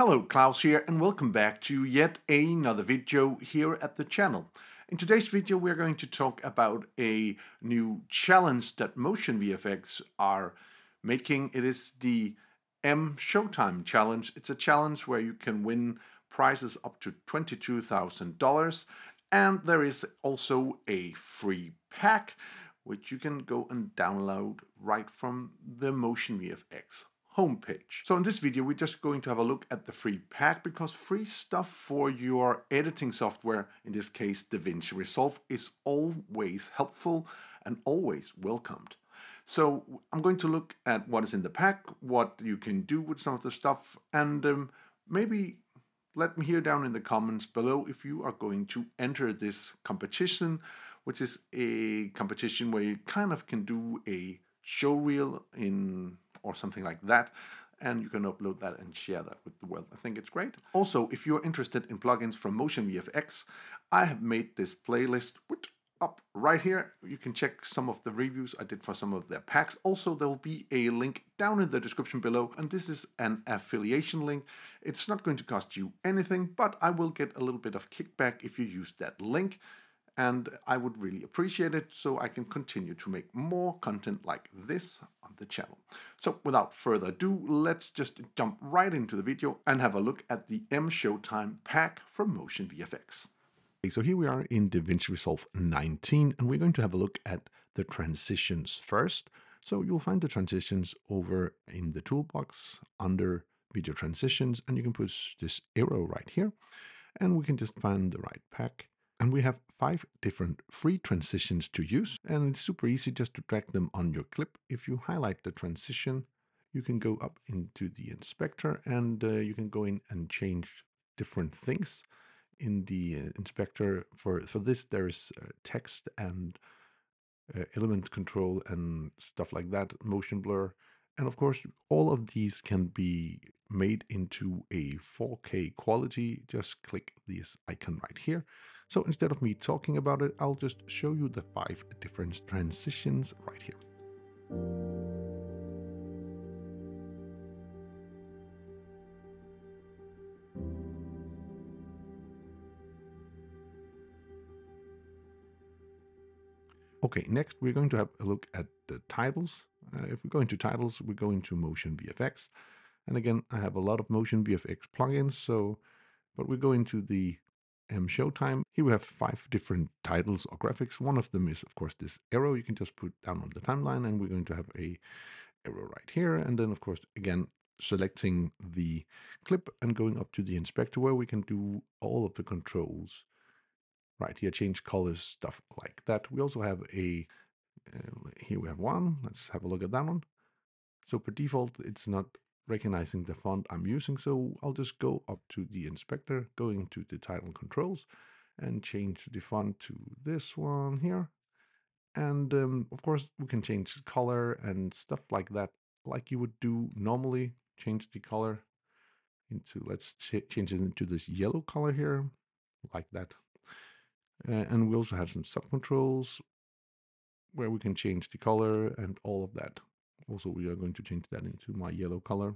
Hello, Klaus here, and welcome back to yet another video here at the channel. In today's video, we're going to talk about a new challenge that MotionVFX are making. It is the Showtime challenge. It's a challenge where you can win prizes up to $22,000, and there is also a free pack which you can go and download right from the MotionVFX homepage. So in this video, we're just going to have a look at the free pack, because free stuff for your editing software, in this case Davinci Resolve, is always helpful and always welcomed. So I'm going to look at what is in the pack, what you can do with some of the stuff, and maybe let me hear down in the comments below if you are going to enter this competition, which is a competition where you kind of can do a show reel in or something like that, and you can upload that and share that with the world. I think it's great. Also, if you're interested in plugins from MotionVFX, I have made this playlist up right here. You can check some of the reviews I did for some of their packs. Also, there will be a link down in the description below, and this is an affiliation link. It's not going to cost you anything, but I will get a little bit of kickback if you use that link, and I would really appreciate it so I can continue to make more content like this on the channel. So without further ado, let's just jump right into the video and have a look at the Showtime pack from MotionVFX. Okay, so here we are in Davinci Resolve 19, and we're going to have a look at the transitions first. So you'll find the transitions over in the toolbox under video transitions, and you can push this arrow right here, and we can just find the right pack. And we have 5 different free transitions to use, and it's super easy just to drag them on your clip. If you highlight the transition, you can go up into the inspector, and you can go in and change different things in the inspector. For this, there is text and element control and stuff like that, motion blur. And of course, all of these can be made into a 4K quality. Just click this icon right here. So instead of me talking about it, I'll just show you the 5 different transitions right here. Okay, next we're going to have a look at the titles. If we go into titles, we go into MotionVFX. And again, I have a lot of MotionVFX plugins, but we go into the Showtime. Here we have 5 different titles or graphics. One of them is, of course, this arrow you can just put down on the timeline, and we're going to have a arrow right here. And then, of course, again, selecting the clip and going up to the inspector where we can do all of the controls right here, change colors, stuff like that. We also have here we have one. Let's have a look at that one. So per default, it's not recognizing the font I'm using, so I'll just go up to the inspector, going to the title controls, and change the font to this one here. And of course, we can change the color and stuff like that, like you would do normally. Change the color into, let's change it into this yellow color here, like that. And we also have some sub controls where we can change the color and all of that. Also, we are going to change that into my yellow color,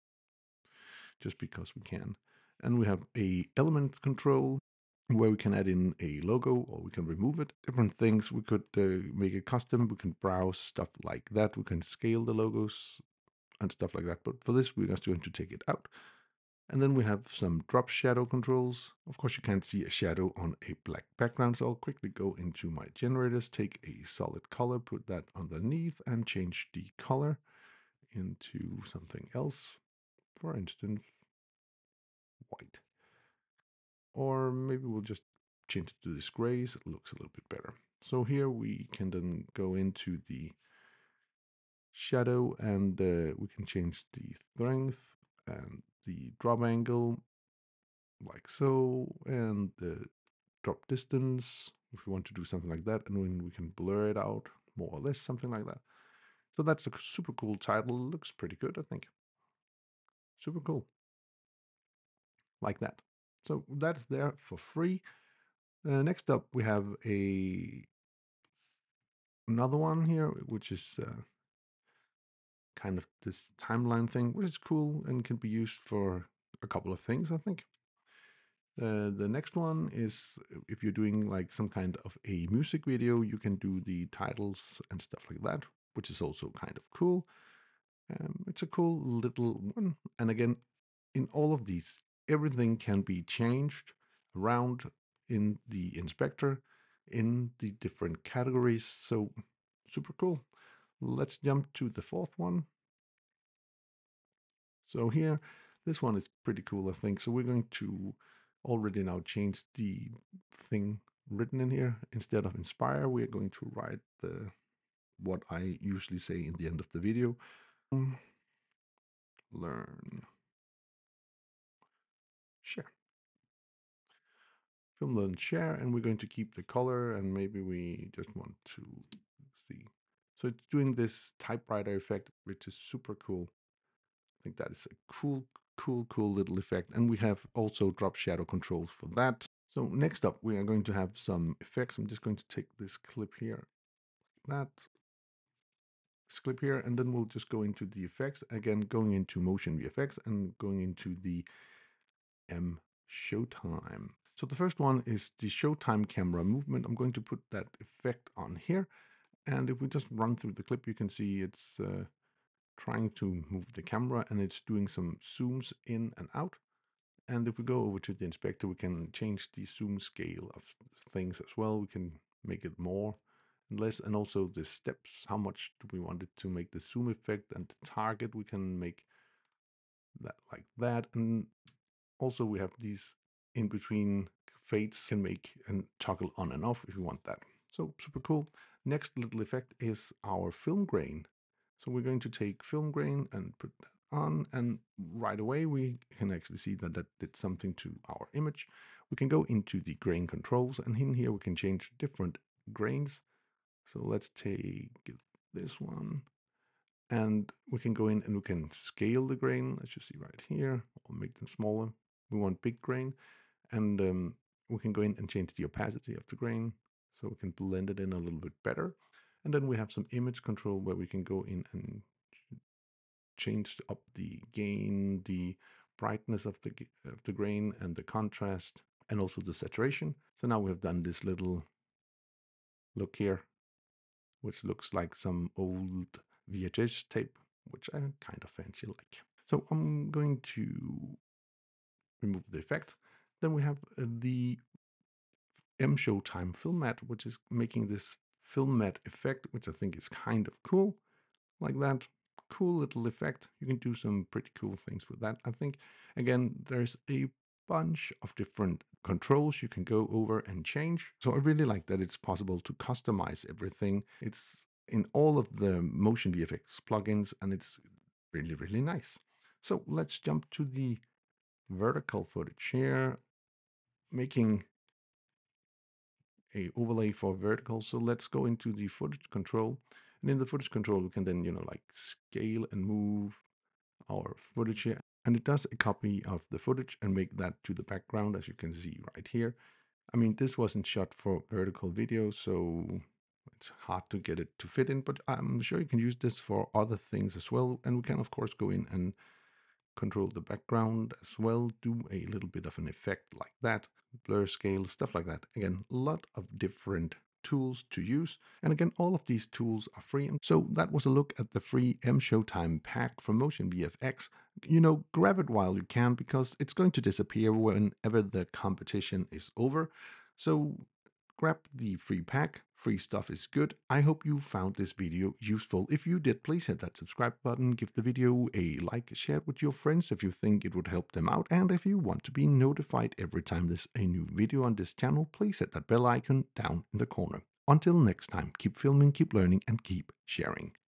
just because we can. And we have a element control where we can add in a logo or we can remove it. Different things. We could make it custom. We can browse stuff like that. We can scale the logos and stuff like that. But for this, we're just going to take it out. And then we have some drop shadow controls. Of course, you can't see a shadow on a black background, so I'll quickly go into my generators, take a solid color, put that underneath, and change the color into something else. For instance, white. Or maybe we'll just change it to this gray so it looks a little bit better. So here we can then go into the shadow, and we can change the strength and the drop angle like so, and the drop distance if we want to do something like that, and then we can blur it out more or less, something like that. So that's a super cool title. Looks pretty good, I think. Super cool. Like that. So that's there for free. Next up, we have another one here, which is kind of this timeline thing, which is cool and can be used for a couple of things, I think. The next one is if you're doing like some kind of a music video, you can do the titles and stuff like that, which is also kind of cool. It's a cool little one. And again, in all of these, everything can be changed around in the inspector in the different categories. So super cool. Let's jump to the fourth one. So here, this one is pretty cool, I think. So we're going to already now change the thing written in here. Instead of inspire, we're going to write what I usually say in the end of the video. Learn, share. Film, learn, share, and we're going to keep the color, and maybe we just want to see. So it's doing this typewriter effect, which is super cool. I think that is a cool little effect. And we have also drop shadow controls for that. So next up, we are going to have some effects. I'm just going to take this clip here, this clip here, and then we'll just go into the effects. Again, going into MotionVFX and going into the showtime. So the first one is the showtime camera movement. I'm going to put that effect on here. And if we just run through the clip, you can see it's trying to move the camera and it's doing some zooms in and out. And if we go over to the inspector, we can change the zoom scale of things as well. We can make it more and less, and also the steps. How much do we want it to make the zoom effect, and the target? We can make that like that. And also we have these in between fades, can make and toggle on and off if you want that. So super cool. Next little effect is our film grain. So we're going to take film grain and put that on, and right away we can actually see that that did something to our image. We can go into the grain controls, and in here we can change different grains. So let's take this one, and we can go in and we can scale the grain, as you see right here, or make them smaller. We want big grain, and we can go in and change the opacity of the grain so we can blend it in a little bit better. And then we have some image control where we can go in and change up the gain, the brightness of the grain, and the contrast, and also the saturation. So now we have done this little look here, which looks like some old VHS tape, which I kind of fancy like. So I'm going to remove the effect. Then we have the showtime film matte, which is making this film matte effect, which I think is kind of cool, like that. Cool little effect. You can do some pretty cool things with that. I think, again, there's a bunch of different controls you can go over and change. So I really like that it's possible to customize everything. It's in all of the MotionVFX plugins, and it's really, really nice. So let's jump to the vertical footage here, making a overlay for vertical. So let's go into the footage control, and in the footage control we can then like scale and move our footage here, and it does a copy of the footage and make that to the background, as you can see right here. I mean, this wasn't shot for vertical video, so it's hard to get it to fit in, but I'm sure you can use this for other things as well. And we can of course go in and control the background as well, do a little bit of an effect like that, blur scale, stuff like that. Again, a lot of different tools to use. And again, all of these tools are free. And so that was a look at the free showtime pack from MotionVFX. Grab it while you can, because it's going to disappear whenever the competition is over. So grab the free pack. Free stuff is good. I hope you found this video useful. If you did, please hit that subscribe button, give the video a like, share it with your friends if you think it would help them out, and if you want to be notified every time there's a new video on this channel, please hit that bell icon down in the corner. Until next time, keep filming, keep learning, and keep sharing.